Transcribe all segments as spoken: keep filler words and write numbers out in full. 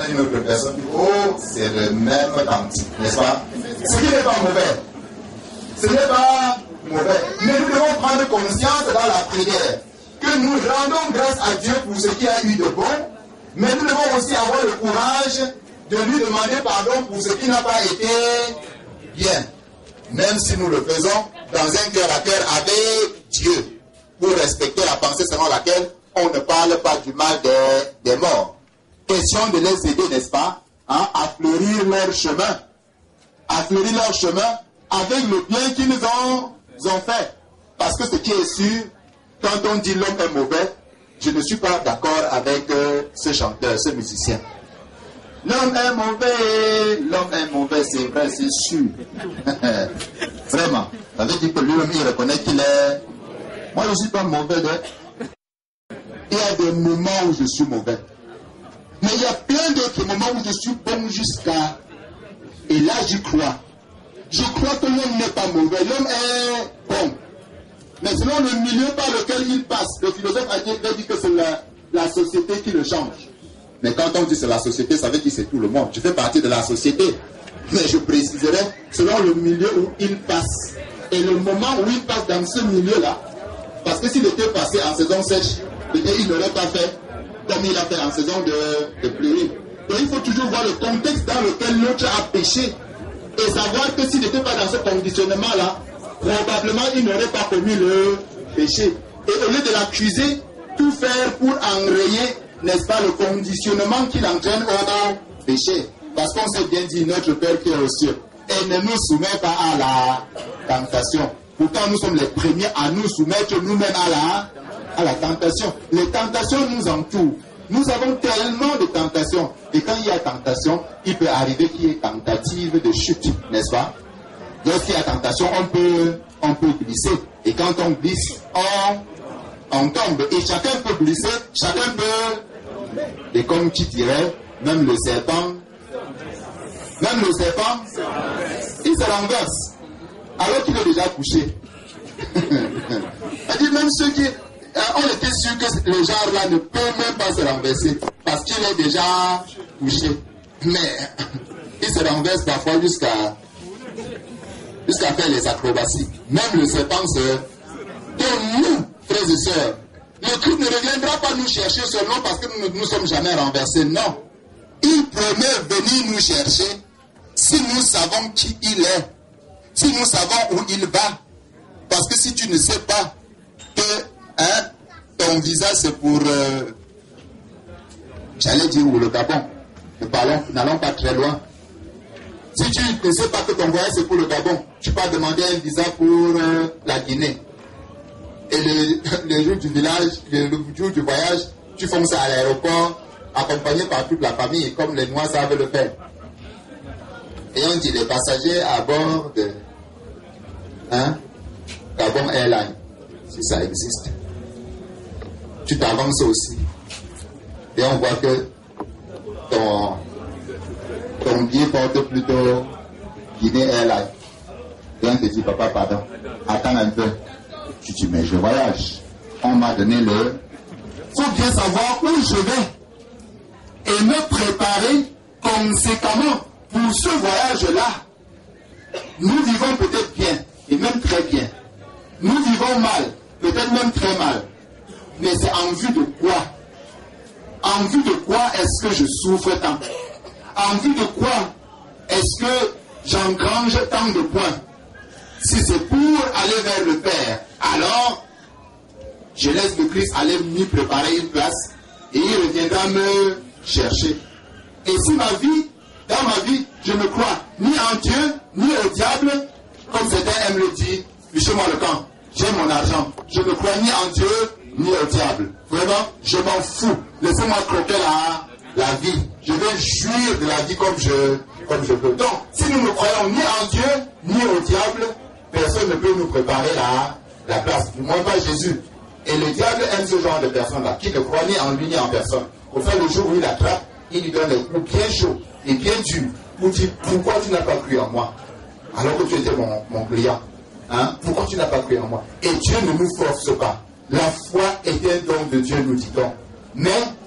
connaît une autre personne, oh, c'est le même quantique, n'est-ce pas? Ce qui n'est pas mauvais. Ce n'est pas mauvais. Mais nous devons prendre conscience dans la prière que nous rendons grâce à Dieu pour ce qu'il y a eu de bon, mais nous devons aussi avoir le courage de lui demander pardon pour ce qui n'a pas été bien. Même si nous le faisons dans un cœur à cœur avec Dieu, pour respecter la pensée selon laquelle on ne parle pas du mal des, des morts. Question de les aider, n'est-ce pas, hein, à fleurir leur chemin. À fleurir leur chemin avec le bien qu'ils ont, ont fait. Parce que ce qui est sûr, quand on dit l'homme est mauvais, je ne suis pas d'accord avec euh, ce chanteur, ce musicien. L'homme est mauvais, l'homme est mauvais, c'est vrai, c'est sûr. Vraiment. Ça veut dire que lui-même, il reconnaît qu'il est... Moi, je ne suis pas mauvais. De... Il y a des moments où je suis mauvais. Mais il y a plein d'autres moments où je suis bon jusqu'à... Et là, j'y crois. Je crois que l'homme n'est pas mauvais. L'homme est bon. Mais selon le milieu par lequel il passe, le philosophe a dit, a dit que c'est la, la société qui le change. Mais quand on dit c'est la société, ça veut dire que c'est tout le monde. Je fais partie de la société. Mais je préciserai selon le milieu où il passe. Et le moment où il passe dans ce milieu-là, parce que s'il était passé en saison sèche, il n'aurait pas fait comme il a fait en saison de, de pluie. Donc il faut toujours voir le contexte dans lequel l'autre a péché. Et savoir que s'il n'était pas dans ce conditionnement-là, probablement il n'aurait pas commis le péché. Et au lieu de l'accuser, tout faire pour enrayer, n'est-ce pas, le conditionnement qui l'entraîne au péché. Parce qu'on s'est bien dit, notre Père qui est aux cieux, et ne nous soumet pas à la tentation. Pourtant, nous sommes les premiers à nous soumettre nous-mêmes à la, à la tentation. Les tentations nous entourent. Nous avons tellement de tentations. Et quand il y a tentation, il peut arriver qu'il y ait tentative de chute, n'est-ce pas? Lorsqu'il y a tentation, on peut, on peut glisser. Et quand on glisse, on, on tombe. Et chacun peut glisser, chacun peut... Et comme qui dirait, même le serpent, même le serpent, il se renverse. Alors qu'il est déjà couché. C'est-à-dire même ceux qui... On était sûr que le genre-là ne peut même pas se renverser. Parce qu'il est déjà couché. Mais il se renverse parfois jusqu'à jusqu'à faire les acrobaties. Même le serpent se... Donc nous, frères et sœurs, le Christ ne reviendra pas nous chercher seulement parce que nous ne nous sommes jamais renversés. Non. Il promet venir nous chercher si nous savons qui il est. Si nous savons où il va. Parce que si tu ne sais pas que hein, ton visage c'est pour... Euh, J'allais dire où le Gabon. N'allons pas très loin. Si tu ne sais pas que ton voyage c'est pour le Gabon, tu peux demander un visa pour euh, la Guinée. Et le, le jour du village, le, le jour du voyage, tu fonces à l'aéroport, accompagné par toute la famille, comme les Noirs savent le faire. Et on dit les passagers à bord de hein, Gabon Airline, si ça existe. Tu t'avances aussi. Et on voit que ton, ton billet porte plutôt Guinée Airline. Et on te dit, papa, pardon, attends un peu. Tu dis, mais je voyage. On m'a donné le... Il faut bien savoir où je vais. Et me préparer conséquemment pour ce voyage-là. Nous vivons peut-être bien, et même très bien. Nous vivons mal, peut-être même très mal. Mais c'est en vue de quoi? En vue de quoi est-ce que je souffre tant? En vue de quoi est-ce que j'engrange tant de points? Si c'est pour aller vers le Père, alors je laisse le Christ aller m'y préparer une place et il reviendra me chercher. Et si ma vie, dans ma vie, je ne crois ni en Dieu, ni au diable, comme certains aiment le dire, fichez-moi le camp, j'ai mon argent, je ne crois ni en Dieu, ni au diable. Vraiment, je m'en fous. Laissez-moi croquer la, la vie. Je vais jouir de la vie comme je, comme je peux. Donc, si nous ne croyons ni en Dieu, ni au diable, personne ne peut nous préparer la, la place. Du moins pas Jésus. Et le diable aime ce genre de personnes-là, qui ne croient ni en lui ni en personne. Au fait, le jour où il attrape, il lui donne des coups bien chauds et bien durs pour dire pourquoi tu n'as pas cru en moi alors que tu étais mon, mon client. Hein? Pourquoi tu n'as pas cru en moi? Et Dieu ne nous force pas. La foi est un don de Dieu, nous dit-on. Mais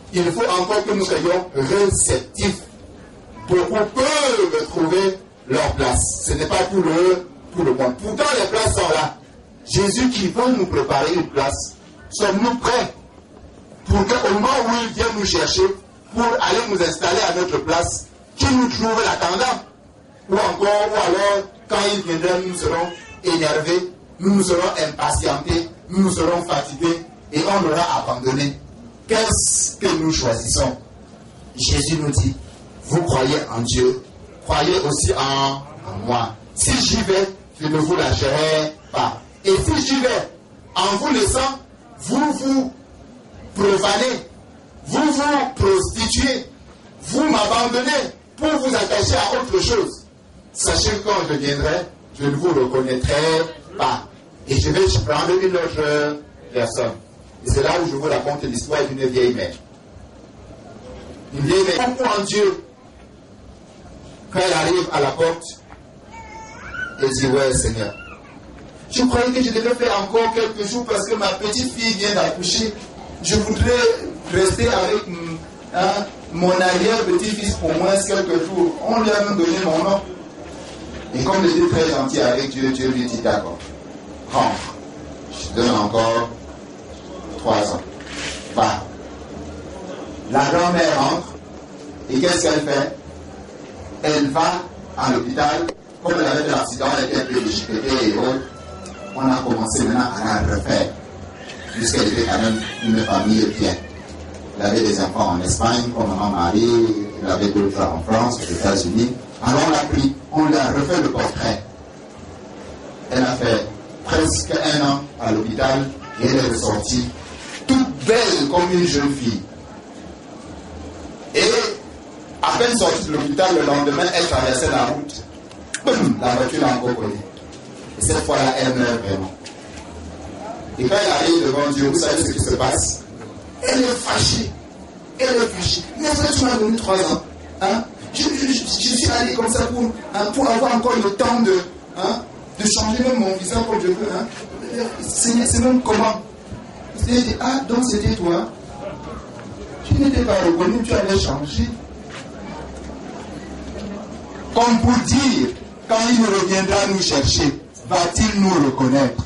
il faut encore que nous soyons réceptifs. Beaucoup peuvent trouver leur place. Ce n'est pas tout le, tout le monde. Pourtant, les places sont là. Jésus qui va nous préparer une place. Sommes-nous prêts pour qu'au moment où il vient nous chercher, pour aller nous installer à notre place, qu'il nous trouve l'attendant? Ou encore, ou alors, quand il viendra, nous serons énervés, nous nous serons impatientés, nous nous serons fatigués et on aura abandonné. Qu'est-ce que nous choisissons? Jésus nous dit, vous croyez en Dieu, croyez aussi en, en moi. Si j'y vais, je ne vous lâcherai pas. Et si j'y vais, en vous laissant, vous vous profanez, vous vous prostituez, vous m'abandonnez pour vous attacher à autre chose. Sachez que quand je viendrai, je ne vous reconnaîtrai pas. Et je vais prendre une autre personne. Et c'est là où je vous raconte l'histoire d'une vieille mère. Une vieille mère, en Dieu, quand elle arrive à la porte, elle dit, ouais Seigneur, je croyais que je devais faire encore quelques jours parce que ma petite fille vient d'accoucher. Je voudrais rester avec hein, mon arrière-petit-fils pour moins quelques jours. On lui a même donné mon nom. Et comme il était très gentil avec Dieu, Dieu lui dit d'accord. Rentre. Je te donne encore trois ans. Va. La grand-mère rentre. Et qu'est-ce qu'elle fait? Elle va à l'hôpital. Comme elle avait fait l'accident, elle était un peu déchiquetée et autres. On a commencé maintenant à la refaire. Puisqu'elle était quand même une famille bien. Elle avait des enfants en Espagne, comme maman Marie, elle avait d'autres en France, aux États-Unis. Alors on l'a pris, on lui a refait le portrait. Elle a fait presque un an à l'hôpital et elle est ressortie toute belle comme une jeune fille. Et à peine sortie de l'hôpital, le lendemain, elle traversait la route. Boum, la voiture l'a encore collée. Et cette fois-là, elle meurt vraiment. Et quand elle arrive devant Dieu, vous savez ce qui se passe? Elle est fâchée. Elle est fâchée. Mais ça, tu m'as donné trois ans. Hein? Je, je, je, je suis allé comme ça pour, hein, pour avoir encore le temps de, hein, de changer même mon visage comme je veux. Hein. C'est même comment? Il dit, ah, donc c'était toi. Tu n'étais pas reconnu, tu avais changé. Comme pour dire, quand il reviendra nous chercher, va-t-il nous reconnaître?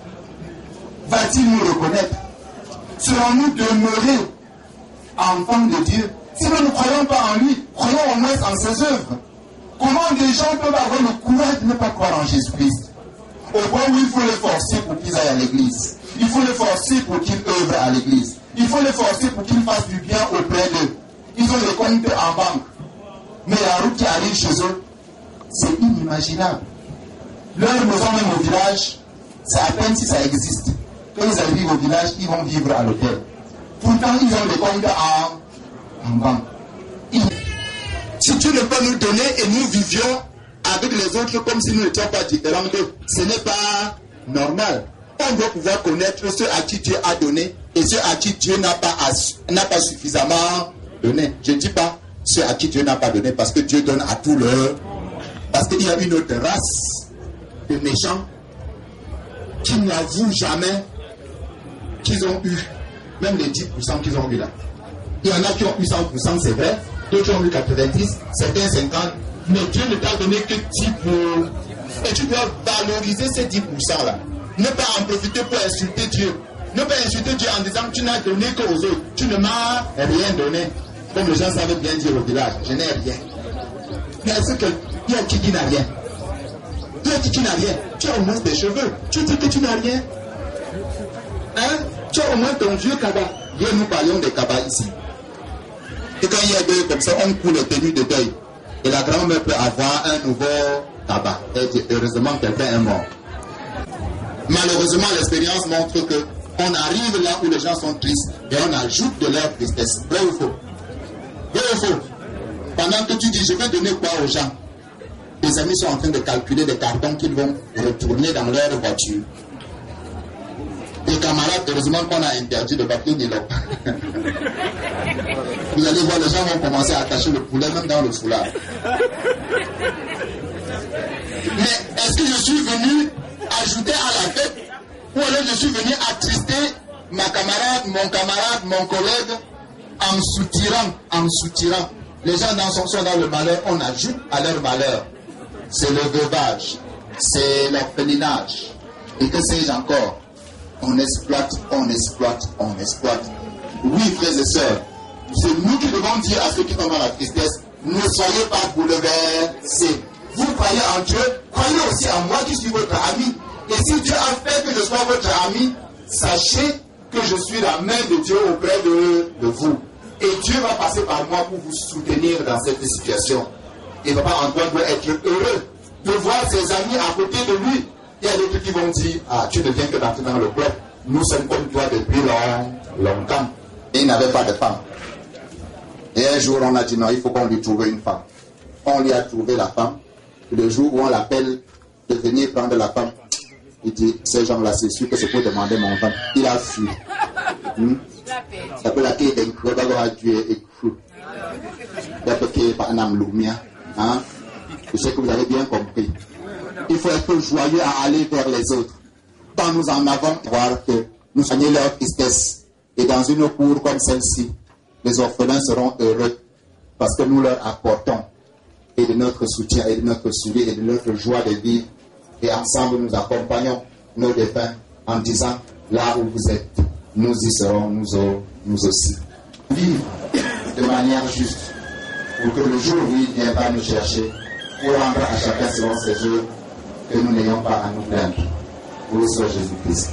Va-t-il nous reconnaître? Serons-nous demeurés enfants de Dieu? Si nous ne croyons pas en lui, croyons au moins en ses œuvres. Comment des gens peuvent avoir le courage de ne pas croire en Jésus-Christ? Au point où il faut les forcer pour qu'ils aillent à l'église. Il faut les forcer pour qu'ils œuvrent à l'église. Il faut les forcer pour qu'ils fassent du bien auprès d'eux. Ils ont des comptes en banque. Mais la route qui arrive chez eux, c'est inimaginable. Leur maison même au village, c'est à peine si ça existe. Quand ils arrivent au village, ils vont vivre à l'hôtel. Pourtant, ils ont des comptes en, en banque. Ils... Si Dieu ne peut nous donner et nous vivions avec les autres comme si nous n'étions pas différents d'eux, ce n'est pas normal. On doit pouvoir connaître ceux à qui Dieu a donné et ceux à qui Dieu n'a pas, n'a pas suffisamment donné. Je ne dis pas ceux à qui Dieu n'a pas donné parce que Dieu donne à tout le... Parce qu'il y a une autre race de méchants qui n'avouent jamais qu'ils ont eu, même les dix pour cent qu'ils ont eu là. Il y en a qui ont eu cent pour cent, c'est vrai, d'autres ont eu quatre-vingt-dix, certains cinquante, mais Dieu ne t'a donné que dix pour cent. Et tu dois valoriser ces dix pour cent là. Ne pas en profiter pour insulter Dieu. Ne pas insulter Dieu en disant que tu n'as donné qu'aux autres. Tu ne m'as rien donné. Comme les gens savent bien dire au village, je n'ai rien. Mais est-ce qu'il y a qui qui n'a rien? Il y a qui qui n'a rien? Tu as au moins des cheveux. Tu dis que tu n'as rien? Hein? Tu as au moins ton vieux cabas. Viens, nous parlions des cabas ici. Et quand il y a deux comme ça, on coule les tenues de deuil. Et la grand-mère peut avoir un nouveau tabac. Et heureusement, quelqu'un est mort. Malheureusement, l'expérience montre que on arrive là où les gens sont tristes et on ajoute de leur tristesse. Vrai ou faux? Vrai ou faux? Pendant que tu dis, je vais donner quoi aux gens? Les amis sont en train de calculer des cartons qu'ils vont retourner dans leur voiture. Les camarades, heureusement qu'on a interdit le papier nylon. Vous allez voir, les gens vont commencer à attacher le poulet même dans le foulard. Mais est-ce que je suis venu ajouter à la fête ou alors je suis venu attrister ma camarade, mon camarade, mon collègue en me soutirant, en me soutirant. Les gens dans son sont dans le malheur, on ajoute à leur malheur. C'est le veuvage, c'est l'orphelinage. Et que sais-je encore? On exploite, on exploite, on exploite. Oui, frères et sœurs, c'est nous qui devons dire à ceux qui tombent dans la tristesse, ne soyez pas bouleversés. Vous croyez en Dieu, croyez aussi en moi qui suis votre ami. Et si Dieu a fait que je sois votre ami, sachez que je suis la main de Dieu auprès de, de vous. Et Dieu va passer par moi pour vous soutenir dans cette situation. Et papa Antoine doit être heureux de voir ses amis à côté de lui. Il y a d'autres qui vont dire, ah, tu ne viens que d'entrer dans le club. Nous sommes comme toi depuis long, longtemps. Et il n'avait pas de femme. Et un jour, on a dit, non, il faut qu'on lui trouve une femme. On lui a trouvé la femme. Le jour où on l'appelle de venir prendre la femme, il dit, ces gens-là, c'est sûr que c'est pour demander mon femme. Il a fui. Hmm? Ça peut la quête d'un creux, d'abord à Dieu et creux. D'abord qu'il par un âme lumia. Hein? Je sais que vous avez bien compris. Il faut être joyeux à aller vers les autres. Quand nous en avons, voir que nous soignons leur tristesse. Et dans une cour comme celle-ci, les orphelins seront heureux parce que nous leur apportons et de notre soutien, et de notre sourire, et de notre joie de vivre. Et ensemble, nous accompagnons nos défunts en disant, là où vous êtes, nous y serons, nous, nous aussi. Vivre de manière juste, pour que le jour où il viendra nous chercher, pour rendre à chacun selon ses œuvres, que nous n'ayons pas à nous plaindre. Pour le Seigneur Jésus-Christ.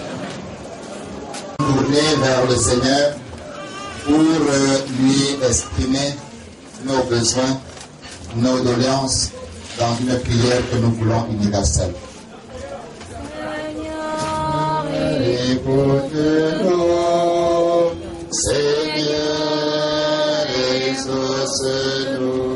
Tourner vers le Seigneur pour euh, lui exprimer nos besoins, nos doléances dans une prière que nous voulons universelle. Seigneur, écoute-nous, Seigneur, exauce-nous.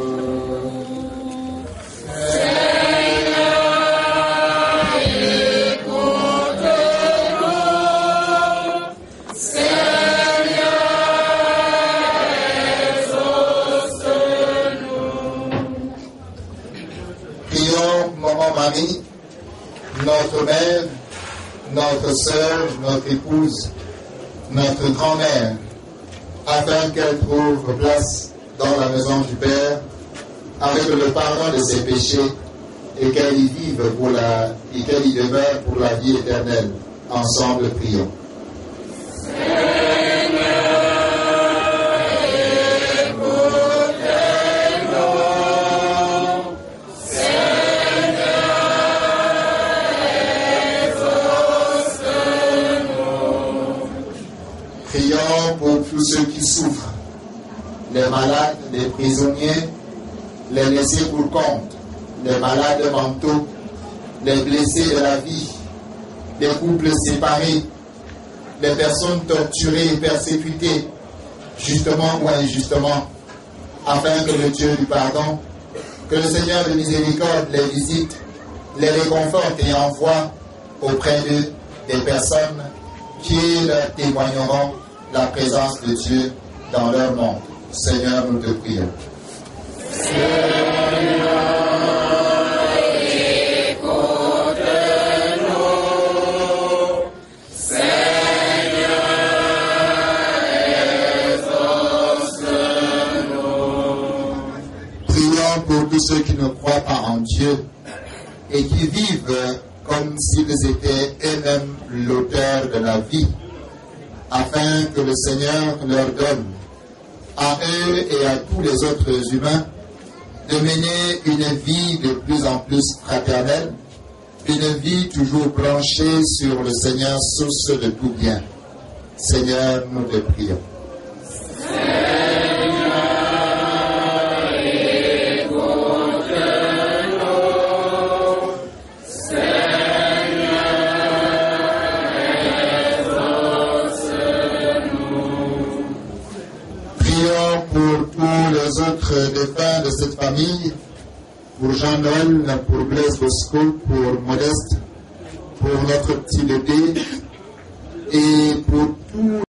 Marie, notre mère, notre sœur, notre épouse, notre grand-mère, afin qu'elle trouve place dans la maison du Père, avec le pardon de ses péchés, et qu'elle y vive pour la, et qu'elle y demeure pour la vie éternelle. Ensemble, prions. Pour tous ceux qui souffrent, les malades, les prisonniers, les laissés pour compte, les malades mentaux, les blessés de la vie, les couples séparés, les personnes torturées et persécutées, justement ou injustement, afin que le Dieu du pardon, que le Seigneur de miséricorde les visite, les réconforte et envoie auprès d'eux des personnes qui leur témoigneront la présence de Dieu dans leur monde. Seigneur, nous te prions. Seigneur, écoute-nous. Seigneur, exauce-nous. Prions pour tous ceux qui ne croient pas en Dieu et qui vivent comme s'ils étaient eux-mêmes l'auteur de la vie, afin que le Seigneur leur donne, à eux et à tous les autres humains, de mener une vie de plus en plus fraternelle, une vie toujours branchée sur le Seigneur, source de tout bien. Seigneur, nous te prions. Les autres défunts de cette famille, pour Jean-Noël, pour Blaise Bosco, pour Modeste, pour notre petit bébé et pour tous